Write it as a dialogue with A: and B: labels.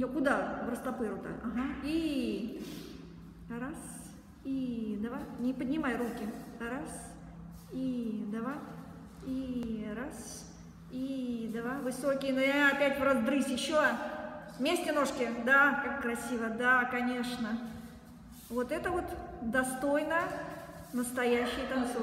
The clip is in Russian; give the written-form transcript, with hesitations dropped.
A: Я куда? В растопыру-то. Ага. И раз. И давай. Не поднимай руки. Раз. И давай. И раз. И давай. Высокий. Ну, опять в раздрысь. Еще. Вместе ножки. Да, как красиво. Да, конечно. Вот это вот достойно настоящий танцор.